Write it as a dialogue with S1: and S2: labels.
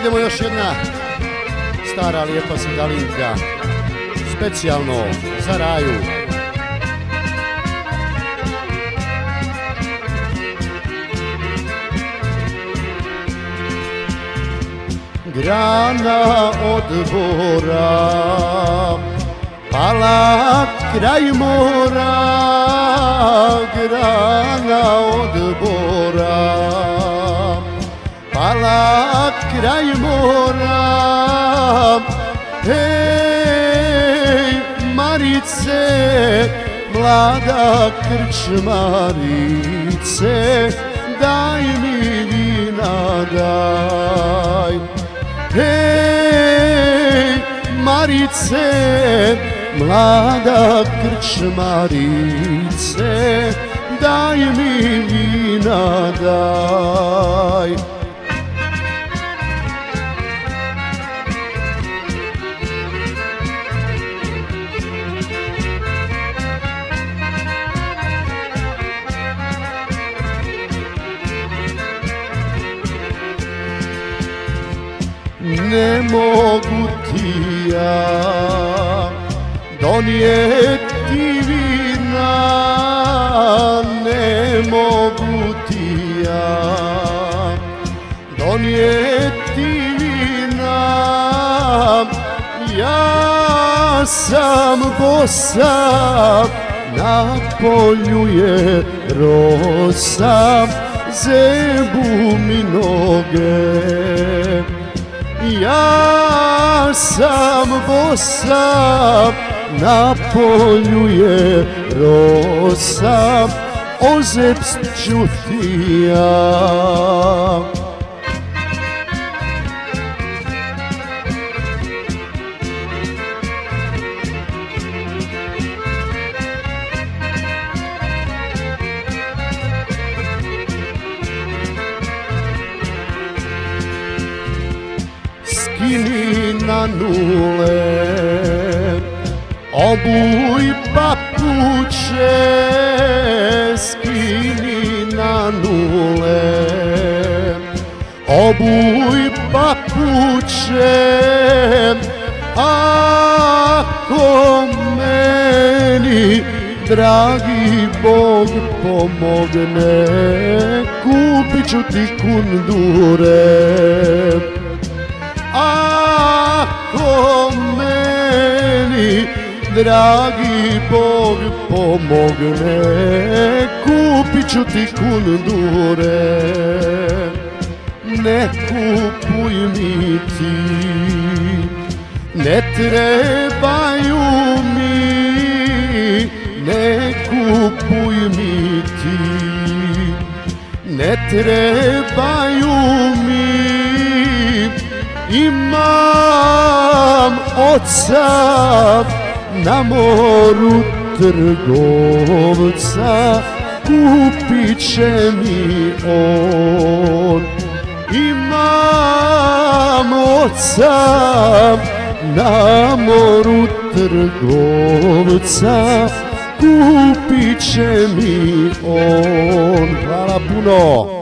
S1: idemo još jedna stara lijepa sandalinka, specijalno za Raju. Grana od bora pala kraj mora, grana od bora pala kraj mora. Hej, Marice, mlada krčmarice, daj mi vina, daj. Hej, Marice, mlada krčmarice, daj mi vina, daj. Ne mogu ti ja donijeti vina, ne mogu ti ja donijeti vina. Ja sam bosa, na polju je rosa, zebu mi noge. Ja sam bosa, na polju je rosa, ozebst ću ti ja. Skini na nule, obuj papuče, skini na nule, obuj papuče. Ako meni dragi Bog pomogne, kupit ću ti kundure. Ako meni dragi Bog pomogne, kupit ću ti kundure. Ne kupuj mi ti, ne trebaju mi, ne kupuj mi ti, ne trebaju mi. Imam oca na moru trgovca, kupit će mi on. Imam oca na moru trgovca, kupit će mi on. Hvala puno.